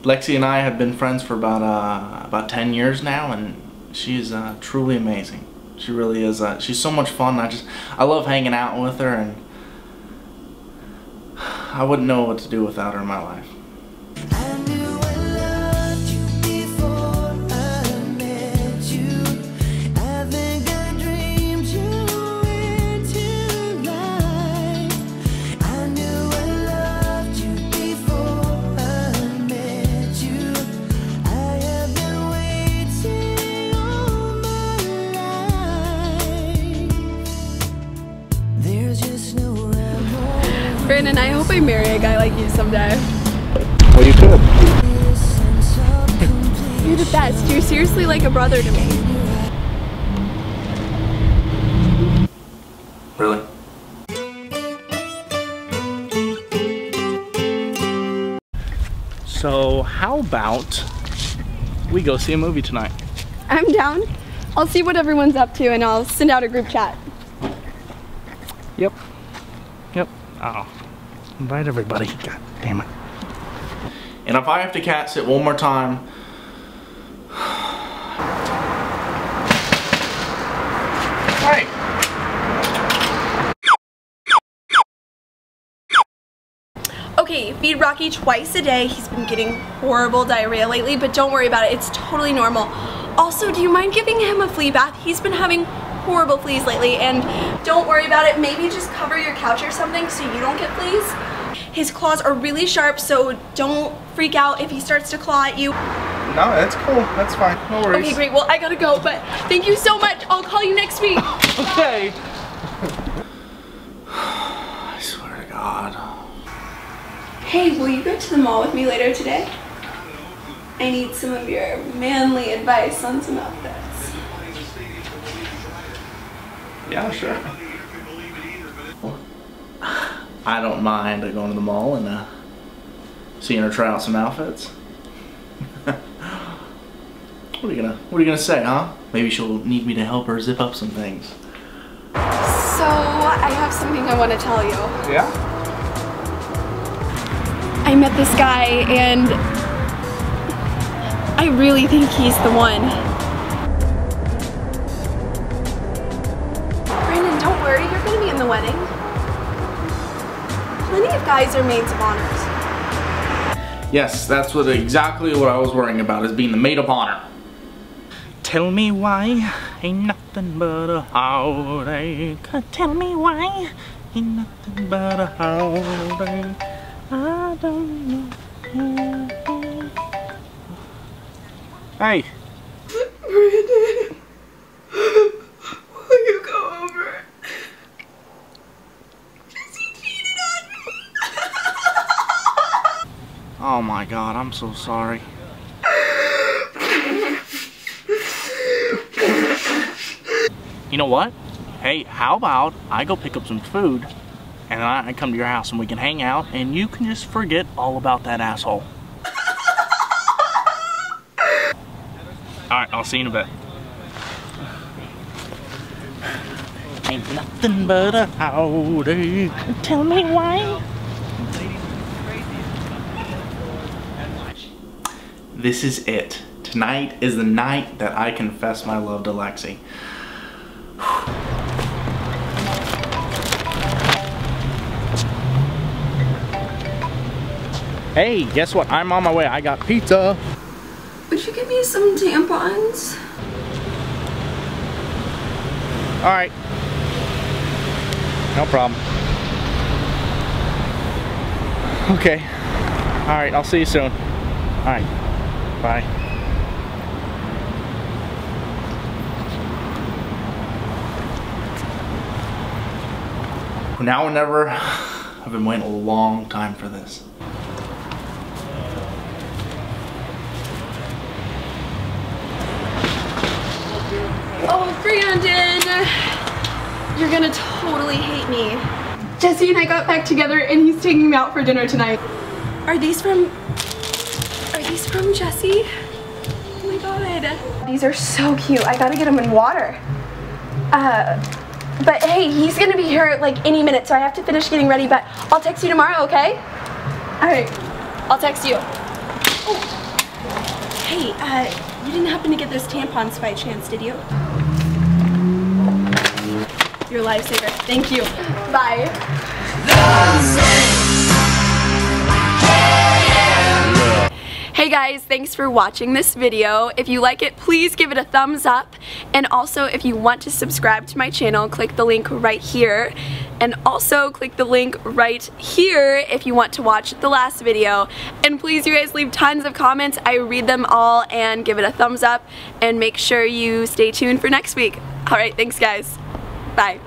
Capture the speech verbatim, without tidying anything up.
Lexi and I have been friends for about uh, about ten years now, and she's uh, truly amazing. She really is. Uh, she's so much fun. I just I love hanging out with her, and I wouldn't know what to do without her in my life. Brandon, I hope I marry a guy like you someday. Well, you could. You're the best. You're seriously like a brother to me. Really? So, how about we go see a movie tonight? I'm down. I'll see what everyone's up to and I'll send out a group chat. Yep. Yep. Oh. Invite everybody. God damn it. And if I have to cat sit one more time. Hey! Okay, feed Rocky twice a day. He's been getting horrible diarrhea lately, but don't worry about it. It's totally normal. Also, do you mind giving him a flea bath? He's been having horrible fleas lately, and don't worry about it. Maybe just cover your couch or something so you don't get fleas. His claws are really sharp, so don't freak out if he starts to claw at you. No, that's cool. That's fine. No worries. Okay, great. Well, I gotta go, but thank you so much. I'll call you next week. Okay. I swear to God. Hey, will you go to the mall with me later today? I need some of your manly advice on some outfits. Yeah, sure. I don't mind going to the mall and uh, seeing her try out some outfits. What are you gonna What are you gonna say, huh? Maybe she'll need me to help her zip up some things. So I have something I want to tell you. Yeah. I met this guy and I really think he's the one. Brandon, don't worry. You're gonna be in the wedding. Plenty of guys are maids of honors. Yes, that's what exactly what I was worrying about, is being the maid of honor. Tell me why ain't nothing but a holiday. Tell me why ain't nothing but a holiday. I don't know. Hey. Brandon, will you go over? Oh my God, I'm so sorry. You know what? Hey, how about I go pick up some food and then I come to your house and we can hang out and you can just forget all about that asshole. Alright, I'll see you in a bit. Ain't nothing but a holiday. Tell me why. This is it. Tonight is the night that I confess my love to Lexi. Hey, guess what? I'm on my way. I got pizza. Would you give me some tampons? Alright. No problem. Okay. Alright, I'll see you soon. Alright. Bye. Now or never. I've been waiting a long time for this. Oh, Brandon, you're gonna totally hate me. Jesse and I got back together and he's taking me out for dinner tonight. Are these from, are these from Jesse? Oh my God. These are so cute. I gotta get them in water. Uh, but hey, he's gonna be here like any minute, so I have to finish getting ready, but I'll text you tomorrow, okay? All right, I'll text you. Oh. Uh, you didn't happen to get those tampons by chance, did you? You're a lifesaver. Thank you. Bye. Hey guys, thanks for watching this video. If you like it, please give it a thumbs up. And also, if you want to subscribe to my channel, click the link right here. And also click the link right here if you want to watch the last video. And please, you guys, leave tons of comments. I read them all, and give it a thumbs up. And make sure you stay tuned for next week. Alright, thanks guys. Bye.